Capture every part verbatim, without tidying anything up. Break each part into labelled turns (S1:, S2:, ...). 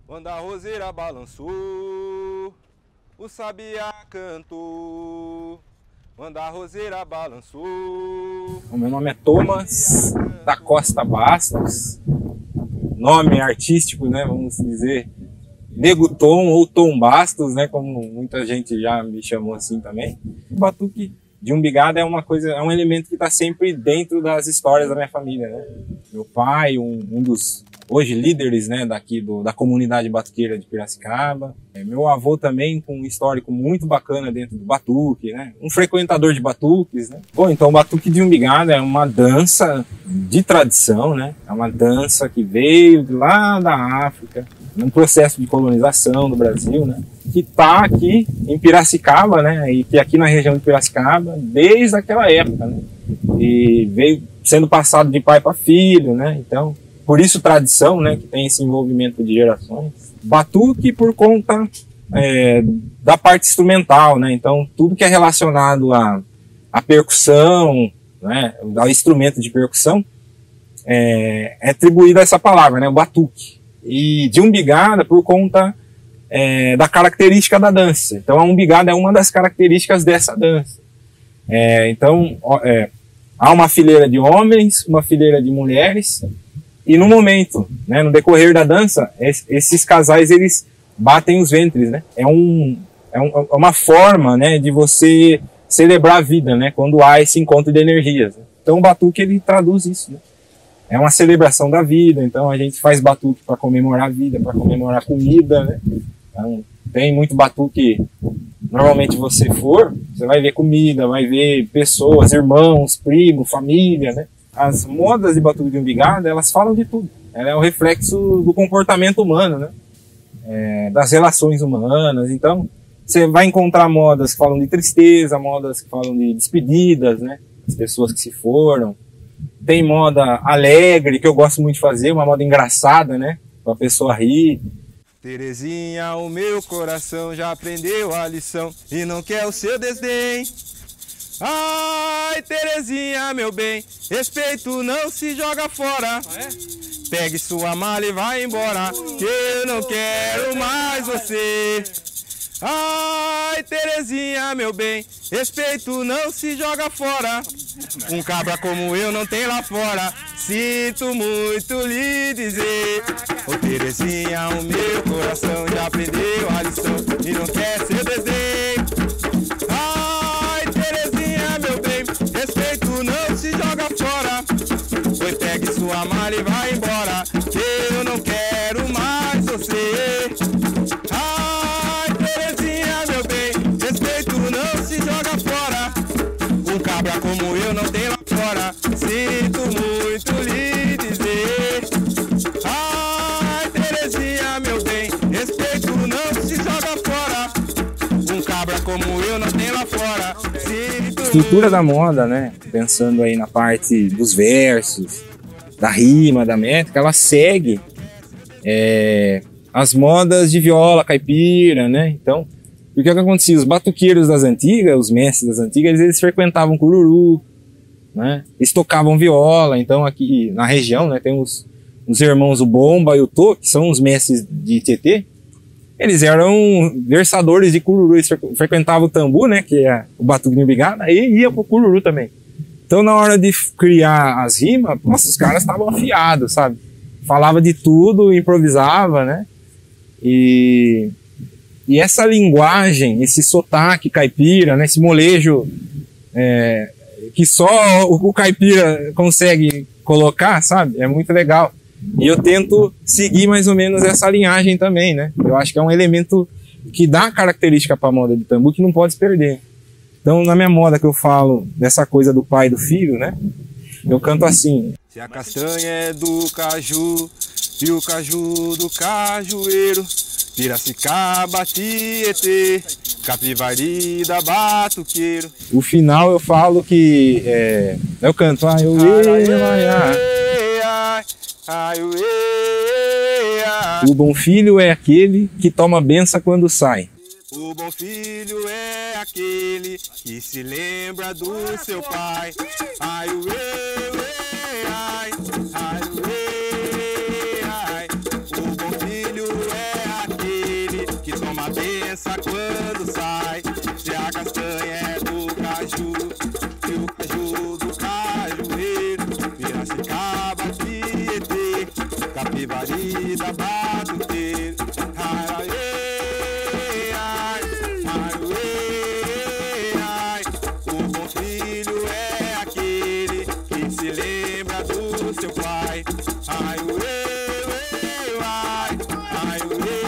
S1: Quando a roseira balançou, o sabiá cantou. Quando a roseira balançou.
S2: O meu nome é Thomas da Costa Bastos, nome artístico, né, vamos dizer, Nego Tom ou Tom Bastos, né, como muita gente já me chamou assim também. O batuque de umbigada é uma coisa, é um elemento que está sempre dentro das histórias da minha família, né. Meu pai, um, um dos hoje líderes, né, daqui do, da comunidade batuqueira de Piracicaba. Meu avô também com um histórico muito bacana dentro do batuque, né, um frequentador de batuques, né. Bom, então o batuque de umbigada é uma dança de tradição, né, é uma dança que veio de lá da África, num processo de colonização do Brasil, né, que está aqui em Piracicaba, né, e que aqui na região de Piracicaba desde aquela época, né, e veio sendo passado de pai para filho, né, então por isso tradição, né, que tem esse envolvimento de gerações. Batuque por conta é, da parte instrumental, né, então tudo que é relacionado à, à percussão, né, ao instrumento de percussão, é, é atribuído a essa palavra, né, o batuque. E de umbigada por conta é, da característica da dança. Então a umbigada é uma das características dessa dança. É, então é, há uma fileira de homens, uma fileira de mulheres, e no momento, né, no decorrer da dança, esses casais eles batem os ventres, né? É, um, é, um, é uma forma, né, de você celebrar a vida, né, quando há esse encontro de energias. Então o batuque ele traduz isso, né? É uma celebração da vida, então a gente faz batuque para comemorar a vida, para comemorar a comida, né? Então, tem muito batuque, normalmente você for, você vai ver comida, vai ver pessoas, irmãos, primos, família, né? As modas de batuque de umbigada, elas falam de tudo. Ela é o reflexo do comportamento humano, né? É, das relações humanas. Então, você vai encontrar modas que falam de tristeza, modas que falam de despedidas, né? As pessoas que se foram. Tem moda alegre, que eu gosto muito de fazer, uma moda engraçada, né? Pra pessoa rir.
S1: Terezinha, o meu coração já aprendeu a lição e não quer o seu desdém. Ai, Terezinha, meu bem, respeito não se joga fora. Ah, é? Pegue sua mala e vai embora, que eu não quero mais você. Ai, Terezinha, meu bem, respeito não se joga fora. Um cabra como eu não tem lá fora, sinto muito lhe dizer. Ô Terezinha, o meu coração já aprendeu a lição e não quer ser desdém. Ai, Terezinha, meu bem, respeito não se joga fora. Pois pegue sua mala e vai embora, que eu não quero mais você. Ai, Terezinha, meu bem, respeito não se joga fora. Um cabra como eu não tem lá fora, sinto muito lhe dizer. Ai, Terezinha, meu bem, respeito não se joga fora. Um cabra como eu não tem lá fora, sinto.
S2: Estrutura da moda, né? Pensando aí na parte dos versos, da rima, da métrica, ela segue é, as modas de viola caipira, né? Então, o que, que acontecia? Os batuqueiros das antigas, os mestres das antigas, eles, eles frequentavam cururu, né? Eles tocavam viola. Então aqui na região, né, tem os, os irmãos o Bomba e o Tô, que são os mestres de Tietê. Eles eram versadores de cururu, eles frequentavam o tambu, né, que é o batuque de umbigada, e ia pro cururu também. Então na hora de criar as rimas, nossa, os caras estavam afiados, sabe? Falava de tudo, improvisava, né? E, e essa linguagem, esse sotaque caipira, né, esse molejo é, que só o, o caipira consegue colocar, sabe? É muito legal. E eu tento seguir mais ou menos essa linhagem também, né? Eu acho que é um elemento que dá característica para a moda de tambu que não pode se perder. Então, na minha moda que eu falo dessa coisa do pai e do filho, né? Eu canto assim.
S1: Se a castanha é do caju e o caju do cajueiro, Piracicaba, Tietê, Capivari da Batuqueiro.
S2: O final eu falo que é, eu canto ai, eu O bom filho é aquele que toma benção quando sai.
S1: O bom filho é aquele que se lembra do seu pai. Ai, ai, ai, ai, ai. O bom filho é Capivari da batuteira. Ai, ai, ai, ai. O bom filho é aquele que se lembra do seu pai. Ai, ai, ai,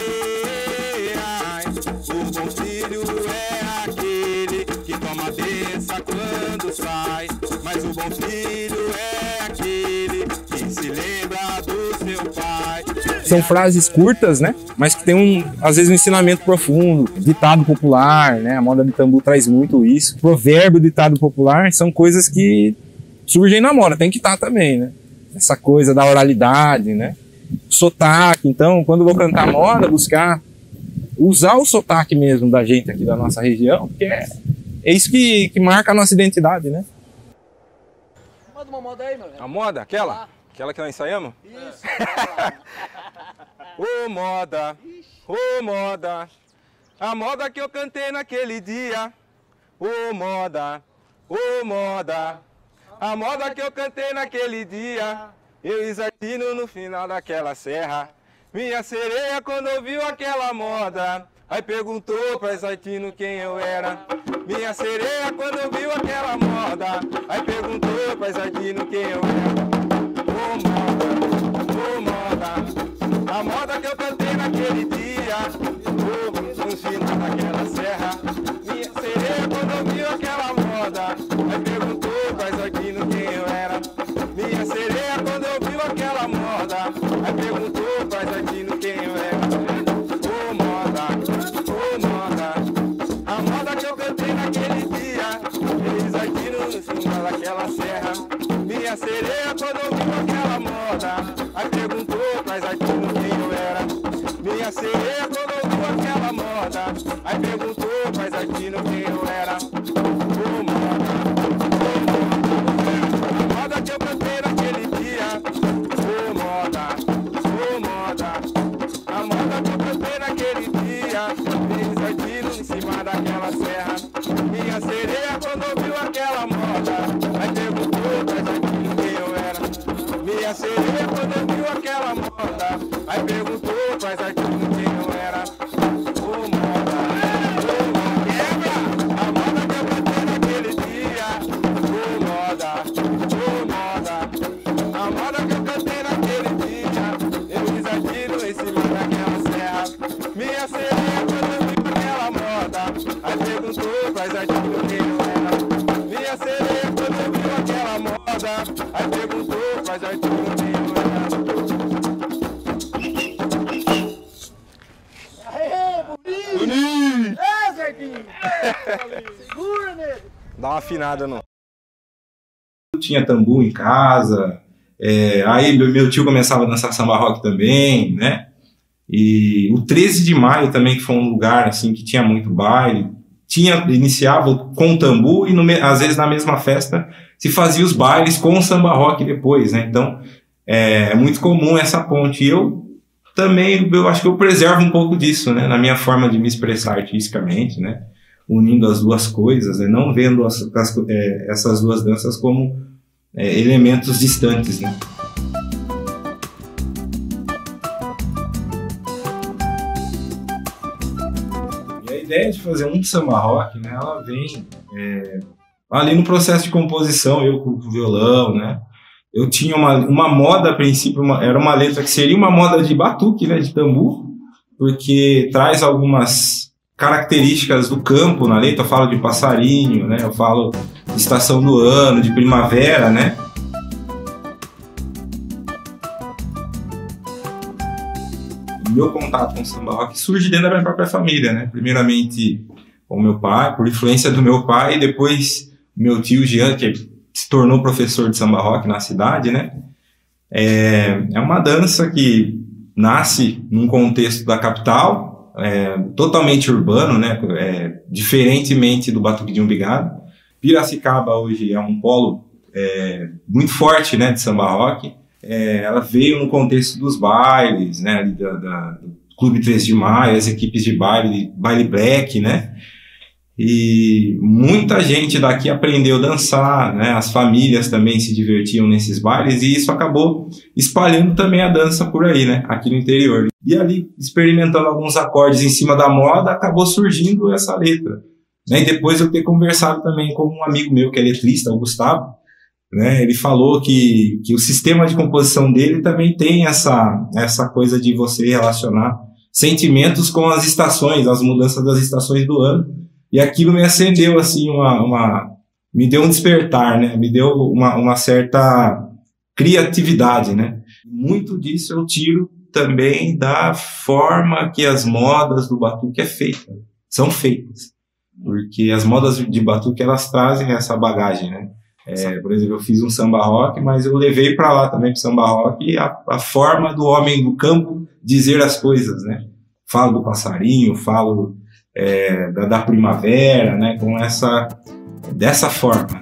S1: ai. O bom filho é aquele que toma benção quando sai. Mas o bom filho é aquele que se lembra do seu pai.
S2: São frases curtas, né? Mas que tem um, às vezes, um ensinamento profundo. Ditado popular, né? A moda de tambu traz muito isso. Provérbio, ditado popular, são coisas que surgem na moda, tem que estar também, né? Essa coisa da oralidade, né? Sotaque, então, quando eu vou cantar moda, buscar usar o sotaque mesmo da gente aqui da nossa região, porque é, é isso que, que marca a nossa identidade, né?
S3: Manda uma moda aí, meu velho.
S1: A moda? Aquela?
S3: Ah.
S1: Aquela que nós ensaiamos?
S3: Isso.
S1: Ô moda, ô moda, a moda que eu cantei naquele dia. Ô moda, ô moda, a moda que eu cantei naquele dia. Eu e Zartino no final daquela serra. Minha sereia quando ouviu aquela moda, aí perguntou pra Zartino quem eu era. Minha sereia quando ouviu aquela moda, aí perguntou pra Zartino quem eu era. Ô moda, ô moda, a moda que eu cantei naquele dia. Ô, no final daquela serra. Minha sereia quando ouviu aquela moda, aí perguntou pra Zartino quem eu era. Minha sereia quando ouviu aquela moda, aí perguntou pra Zartino quem eu era. Ô moda, ô moda, a moda que eu cantei naquele dia. Eles Zartino no cima daquela serra. Minha sereia quando ouviu aquela moda, aí perguntou pra Zartino quem eu era. Minha sereia quando ouviu aquela moda, aí perguntou pra Zartino quem eu era. Ô moda, ô moda, a moda que eu cantei naquele dia. Ô moda, ô moda, a moda que eu cantei naquele dia. Eles Zartino em cima daquela serra. Minha sereia quando ouviu aquela moda, aí perguntou pra Zartino quem eu era. Minha sereia quando ouviu aquela moda, aí perguntou pra Zartino quem eu era. Ô moda, ô moda, quebra a moda que eu cantei naquele dia. Ô moda, ô moda, a moda que eu cantei naquele dia. Eles Zartino em cima daquela serra. Minha sereia quando ouviu aquela moda, aí perguntou pra Zartino quem eu era. Minha sereia quando ouviu aquela moda, aí perguntou pra Zartino quem eu era.
S3: Aê, bonito! É, Zartino! Segura, nego!
S1: Dá uma afinada no.
S2: Tinha tambu em casa, é, aí meu tio começava a dançar samba rock também, né? E o treze de maio também, que foi um lugar assim que tinha muito baile, tinha, iniciava com tambu e no, às vezes na mesma festa se fazia os bailes com o samba rock depois, né? Então é, é muito comum essa ponte. E eu também, eu acho que eu preservo um pouco disso, né? Na minha forma de me expressar artisticamente, né? Unindo as duas coisas, né? Não vendo as, as, é, essas duas danças como é, elementos distantes, né? E a ideia de fazer um samba rock, né? Ela vem é, ali no processo de composição, eu com o violão, né? Eu tinha uma, uma moda, a princípio, uma, era uma letra que seria uma moda de batuque, né? De tambu, porque traz algumas características do campo na letra. Eu falo de passarinho, né? Eu falo de estação do ano, de primavera, né? O meu contato com o samba rock surge dentro da minha própria família, né? Primeiramente com o meu pai, por influência do meu pai, e depois meu tio Jean, que se tornou professor de samba rock na cidade, né? É, é uma dança que nasce num contexto da capital, é, totalmente urbano, né? É, diferentemente do Batuque de Umbigado. Piracicaba hoje é um polo é, muito forte, né, de samba rock. É, ela veio no contexto dos bailes, né, da, da, do Clube três de maio, as equipes de baile, baile black, né?
S1: E muita gente daqui aprendeu a dançar, né? As famílias também se divertiam nesses bailes e isso acabou espalhando também a dança por aí, né? Aqui no interior. E ali, experimentando alguns acordes em cima da moda, acabou surgindo essa letra. Né? E depois eu ter conversado também com um amigo meu que é letrista, o Gustavo, né? Ele falou que, que o sistema de composição dele também tem essa, essa coisa de você relacionar sentimentos com as estações, as mudanças das estações do ano. E aquilo me acendeu, assim, uma, uma... me deu um despertar, né? Me deu uma, uma certa criatividade, né? Muito disso eu tiro também da forma que as modas do batuque é feita, são feitas. Porque as modas de batuque, elas trazem essa bagagem, né? É, por exemplo, eu fiz um samba rock, mas eu levei para lá também, pro samba rock, a, a forma do homem do campo dizer as coisas, né? Falo do passarinho, falo... É, da, da primavera, né, com essa, dessa forma.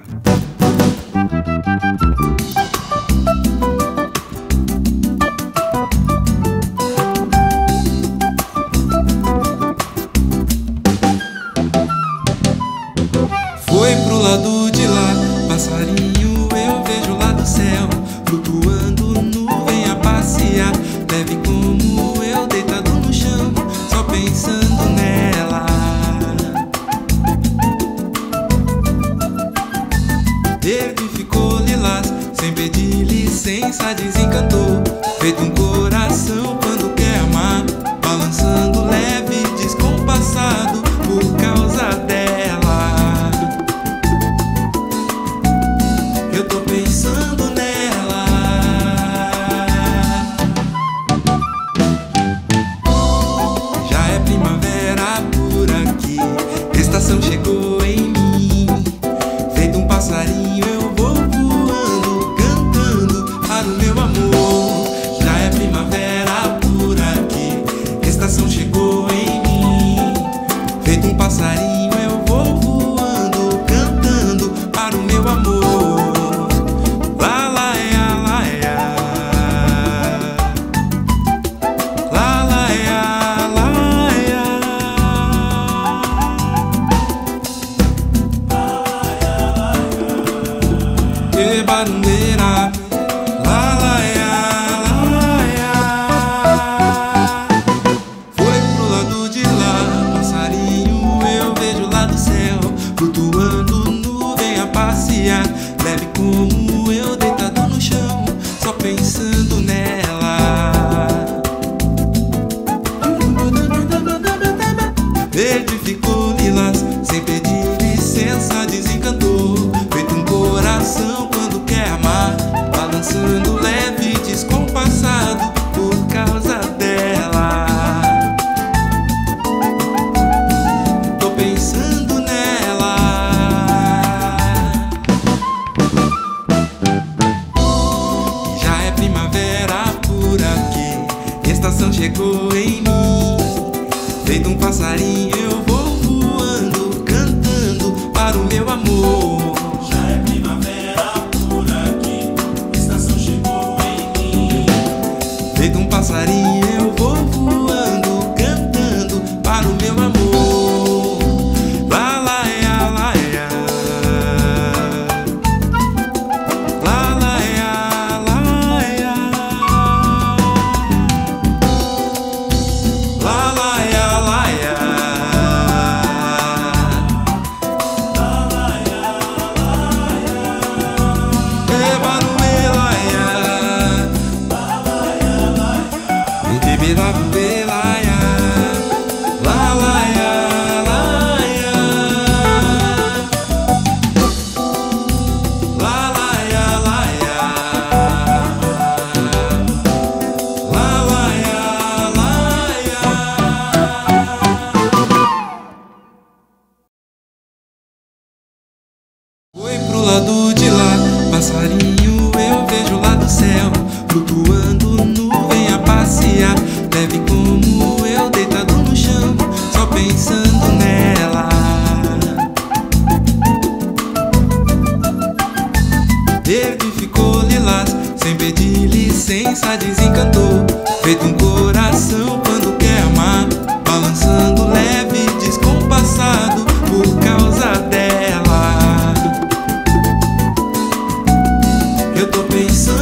S4: Foi pro lado de lá, passarinho eu vejo lá do céu, flutuando nuvem a passear, leve como eu deitado no chão, só pensando nela. Verde ficou lilás, sem pedir licença desencantou, feito um coração quando quer amar, balançando leve, descompassado por causa dela. Eu tô pensando nela. Já é primavera por aqui, estação chegou em mim, feito um passarinho eu vou voando, cantando para o meu amor. Já é primavera por aqui, estação chegou em mim, feito um passarinho eu vou voando, cantando para o meu amor. Lá, lá, ia, lá, ia. Lá, lá, ia, lá, ia. Que barulheira. Lá, lá, ia, lá, ia. Foi pro lado de lá, passarinho eu vejo lá do céu, flutuando nuvem a passear, leve como eu deitado no chão, só pensando nela. Verde ficou lilás, sem pedir licença desencantou, feito um coração quando quer amar, balançando leve, descompassado por causa dela. Tô pensando nela. Já é primavera por aqui, estação chegou em mim, feito um passarinho eu vou voando, cantando para o meu amor. Já é primavera por aqui, estação chegou em mim, feito um passarinho eu vou voando, cantando para o meu amor. Lá, lá, ia, lá, ia. Lá, lá, ia, lá, ia. Lá, lá, ia, lá, ia. Lá, lá, ia, lá, ia. Que baruela, ia. Lá, lá, ia, lá, ia. Me tibira, bela, ia. Lá, lá, ia, lá, ia. Lá, lá, ia, lá, ia. Lá, lá, ia, lá, ia. Foi pro lado de lá, passarinho eu vejo lá do céu, flutuando nuvem a passear, leve como eu deitado no chão, só pensando nela. Verde ficou lilás, sem pedir licença desencantou, feito um coração quando quer amar, balançando leve, descompassado por causa Eu tô pensando